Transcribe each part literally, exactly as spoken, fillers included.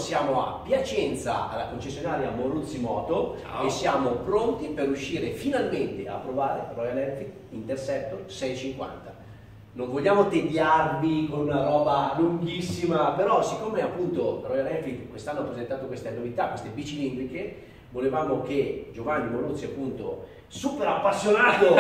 siamo a Piacenza alla concessionaria Moruzzi Moto. Ciao. E siamo pronti per uscire finalmente a provare Royal Enfield Interceptor seicentocinquanta. Non vogliamo tediarvi con una roba lunghissima, però siccome appunto Royal Enfield quest'anno ha presentato queste novità, queste bicilindriche, volevamo che Giovanni Moruzzi, appunto super appassionato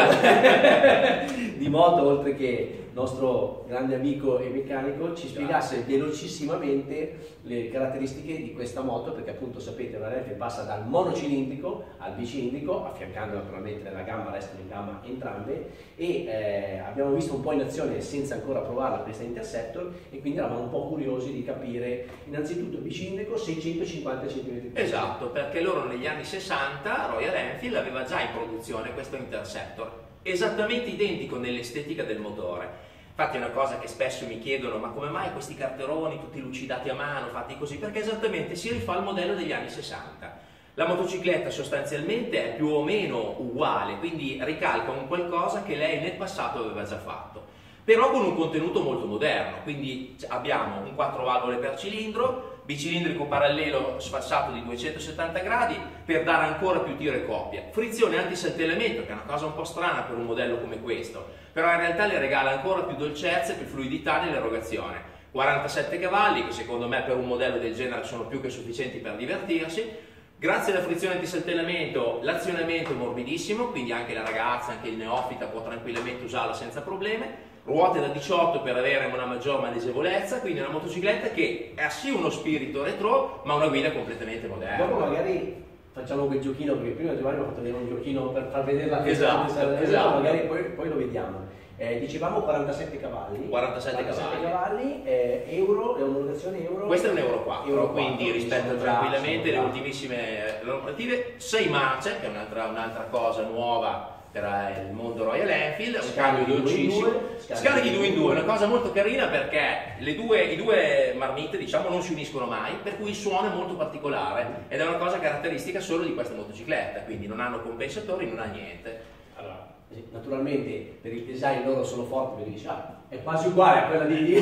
di moto, oltre che nostro grande amico e meccanico, ci spiegasse velocissimamente le caratteristiche di questa moto, perché appunto sapete la Renfe passa dal monocilindrico al bicilindrico, affiancando naturalmente la gamma, restano in gamma entrambe, e eh, abbiamo visto un po' in azione senza ancora provarla questa Interceptor, e quindi eravamo un po' curiosi di capire innanzitutto bicilindrico seicentocinquanta centimetri. Esatto, perché loro negli anni sessanta Royal Enfield aveva già in produzione questo Interceptor, esattamente identico nell'estetica del motore. Infatti è una cosa che spesso mi chiedono: ma come mai questi carteroni tutti lucidati a mano, fatti così? Perché esattamente si rifà al modello degli anni sessanta. La motocicletta sostanzialmente è più o meno uguale, quindi ricalca un qualcosa che lei nel passato aveva già fatto, però con un contenuto molto moderno. Quindi abbiamo un quattro valvole per cilindro, bicilindrico parallelo sfassato di duecentosettanta gradi per dare ancora più tiro e coppia, frizione antisaltellamento, che è una cosa un po' strana per un modello come questo, però in realtà le regala ancora più dolcezza e più fluidità nell'erogazione. quarantasette cavalli, che secondo me per un modello del genere sono più che sufficienti per divertirsi. Grazie alla frizione antisaltellamento l'azionamento è morbidissimo, quindi anche la ragazza, anche il neofita può tranquillamente usarla senza problemi. Ruote da diciotto per avere una maggior maneggevolezza, quindi una motocicletta che ha sì uno spirito retro ma una guida completamente moderna. Dopo magari facciamo quel giochino, perché prima Giovanni mi ha fatto vedere un giochino per far vedere la esatto, esatto, esatto. Magari poi, poi lo vediamo. Eh, dicevamo quarantasette cavalli, quarantasette cavalli, cavalli eh, euro, è un'omologazione euro. Questo è un euro quattro, euro quattro, quindi rispetto tranquillamente le già. ultimissime normative. sei marce, che è un'altra un cosa nuova per il mondo Royal Enfield, un cambio dolcissimo, scarichi due in due, una cosa molto carina perché le due, i due marmite diciamo non si uniscono mai, per cui il suono è molto particolare ed è una cosa caratteristica solo di questa motocicletta, quindi non hanno compensatori, non ha niente. Allora, naturalmente per il design loro sono forti, perché dici ah, è quasi uguale a quella di...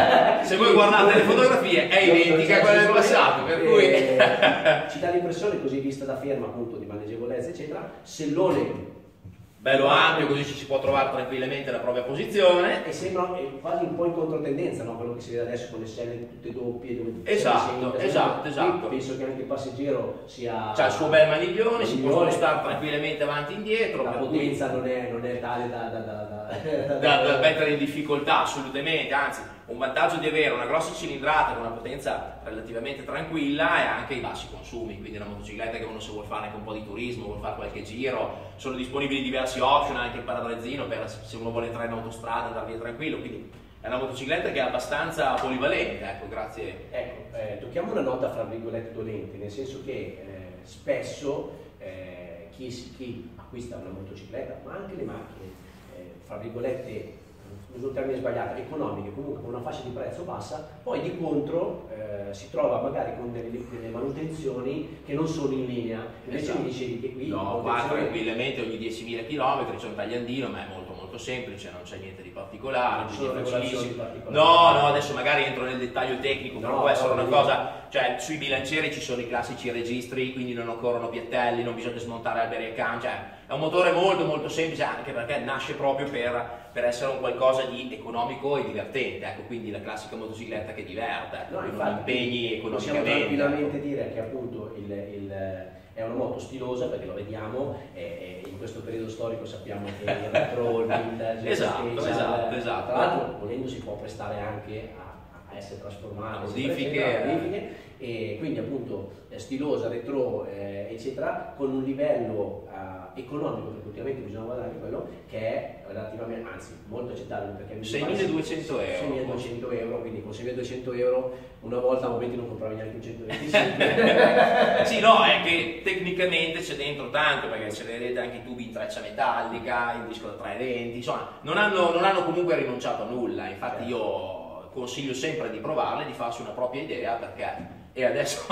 Se voi guardate le fotografie è identica a quella del passato, per cui... ci dà l'impressione, così vista da ferma appunto, di maneggevolezza eccetera, sellone bello ampio, così ci si può trovare tranquillamente la propria posizione. E sembra quasi un po' in controtendenza, no? Quello che si vede adesso con le selle tutte doppie. Dove esatto, sente, esatto, esatto. Penso che anche il passeggero sia... c'ha il suo bel maniglione, si può spostare tranquillamente avanti e indietro. La per potenza cui... non, è, non è tale da... da, da, da, da, da mettere in difficoltà, assolutamente, anzi un vantaggio di avere una grossa cilindrata con una potenza relativamente tranquilla è anche i bassi consumi, quindi una motocicletta che uno se vuole fare anche un po' di turismo, vuole fare qualche giro, sono disponibili diversi option, anche il paradrezzino per se uno vuole entrare in autostrada, andare via tranquillo, quindi è una motocicletta che è abbastanza polivalente, ecco, grazie. Ecco, eh, tocchiamo una nota fra virgolette dolente, nel senso che eh, spesso eh, chi, chi acquista una motocicletta, ma anche le macchine, eh, fra virgolette, uso un termine sbagliato, economiche, comunque con una fascia di prezzo bassa, poi di contro eh, si trova magari con delle, delle manutenzioni che non sono in linea. Invece esatto. Mi dicevi che qui... No, qua tranquillamente ogni diecimila chilometri c'è un tagliandino, ma è molto molto semplice, non c'è niente di particolare. Non sono regolazioni particolari. No, no, adesso magari entro nel dettaglio tecnico, no, però può essere una no, cosa... Cioè, sui bilancieri ci sono i classici registri, quindi non occorrono piattelli, non bisogna smontare alberi e can, cioè è un motore molto molto semplice, anche perché nasce proprio per, per essere un qualcosa di economico e divertente, ecco, quindi la classica motocicletta che diverte, ecco, no, non impegni economicamente. Possiamo tranquillamente ecco. dire che appunto il, il, è una moto stilosa, perché lo vediamo, e, e in questo periodo storico sappiamo che il retro, il vintage, esatto, il special, esatto, esatto. Tra l'altro volendo si può prestare anche a a essere trasformate, modifiche, modifiche, e quindi appunto stilosa, retro eh, eccetera, con un livello eh, economico, perché ultimamente bisogna guardare quello che è relativamente, anzi molto accettabile, perché seimiladuecento euro, seimiladuecento euro, quindi con seimiladuecento euro una volta a momenti non compravi neanche un centoventisei. Sì, no, è che tecnicamente c'è dentro tanto, perché ce ne vedete anche i tubi in treccia metallica, il disco da tre denti, insomma non hanno, non hanno comunque rinunciato a nulla, infatti io consiglio sempre di provarle, di farsi una propria idea, perché e adesso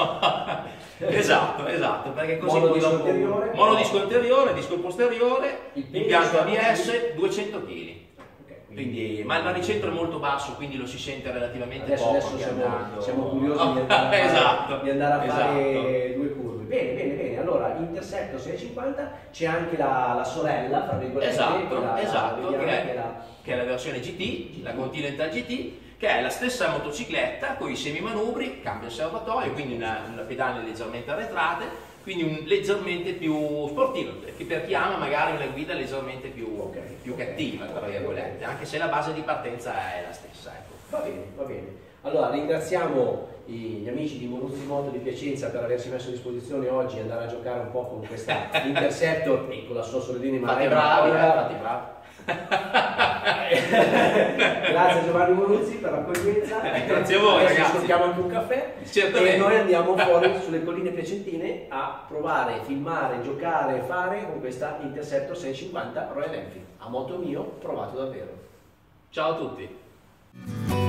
esatto, esatto, perché così monodisco anteriore, monodisco anteriore, disco posteriore, impianto A B S, duecento chili. Okay. Quindi, ma il baricentro è molto basso, quindi lo si sente relativamente adesso, poco. Adesso siamo, andando... siamo curiosi di andare a fare, esatto, di andare a fare esatto. due curve. Bene, bene, bene. Allora, Interceptor seicentocinquanta, c'è anche la, la sorella, fra virgolette. Esatto, la, esatto, la, che, è, che, la... che è la versione G T, G T, la Continental G T, che è la stessa motocicletta con i semimanubri, cambio serbatoio, quindi una, una pedane leggermente arretrate, quindi un, leggermente più sportivo, perché per chi ama magari una guida leggermente più, okay, più okay, cattiva, tra virgolette, okay, anche se la base di partenza è la stessa. Ecco. Va bene, va bene. Allora ringraziamo gli amici di Moruzzi Moto di Piacenza per aversi messo a disposizione oggi e andare a giocare un po' con questa Interceptor e con la sua sorellina. Fatti bravi, eh, fatti bravi. Grazie a Giovanni Moruzzi per l'accoglienza. Grazie a voi, adesso ragazzi. Ascoltiamo anche un caffè. Certamente. E noi andiamo fuori sulle colline piacentine a provare, filmare, giocare, fare con questa Interceptor seicentocinquanta Royal Enfield. A moto mio, provato davvero. Ciao a tutti.